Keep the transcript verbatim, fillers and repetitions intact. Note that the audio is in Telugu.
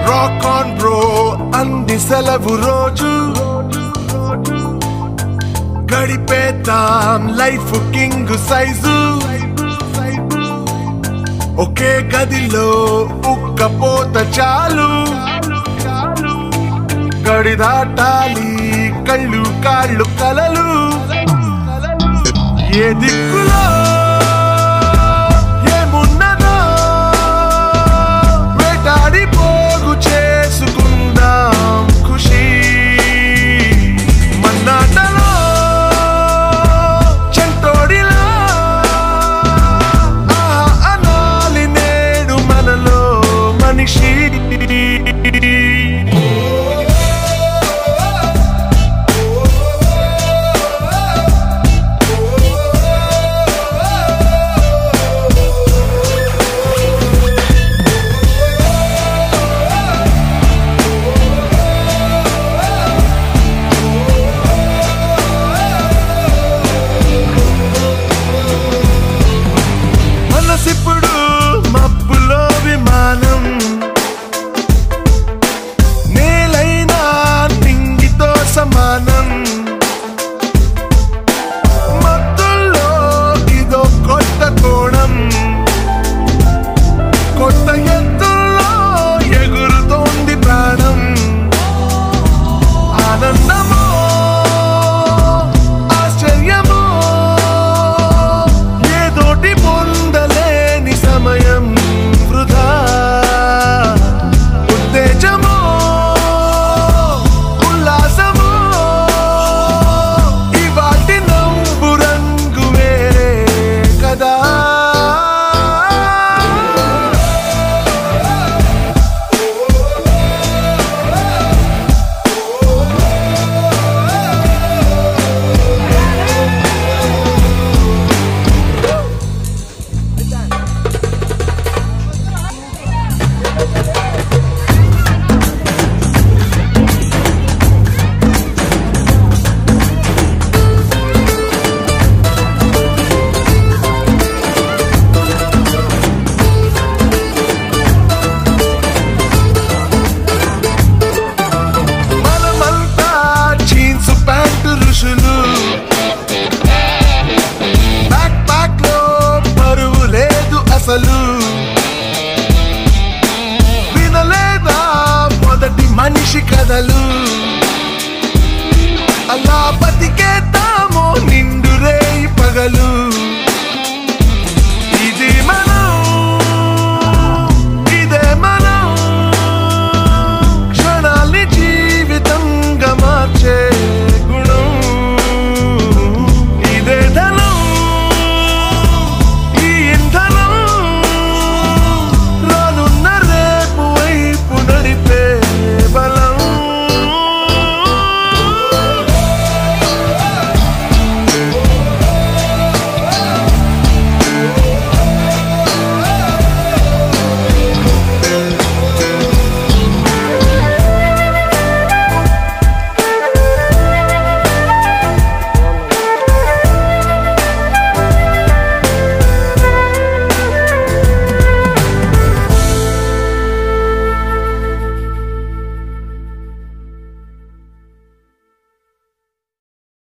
రాక్ ఆన్ బ్రో అంది సెలవు రోజు గడిపేద్దాం లైఫ్ కింగ్ సైజు ఒకే గదిలో ఉక్కపోత చాలు గడి దాటాలి కళ్ళు కాళ్ళు కలలు ఏ దిక్కులో ఏమున్నదో వేటాడి పోగు చేసుకుందాం ఖుషి మన్నాటలో చెంటోడిలా ఆహా అనాలి నేడు మనలో మనిషి ఇప్పుడు మబ్బులో విమానం నేలైనా నింగితో సమానం మత్తుల్లో ఇదో కొత్త కోణం కొత్త ఎత్తుల్లో ఎగురుతోంది ప్రాణం ఆనందమో ఆశ్చర్యమో ఏదోటి పొందలేని సమయం వృధా ఉత్తేజమో ఉల్లాసమో ఇవాటి నవ్వు రంగు వేరే కదా బ్యాక్ ప్యాక్ లో బరువు లేదు అసలు వినలేదా మొదటి మనిషి కథలు అలా బతికేద్దామో నిండు రేయి పగలు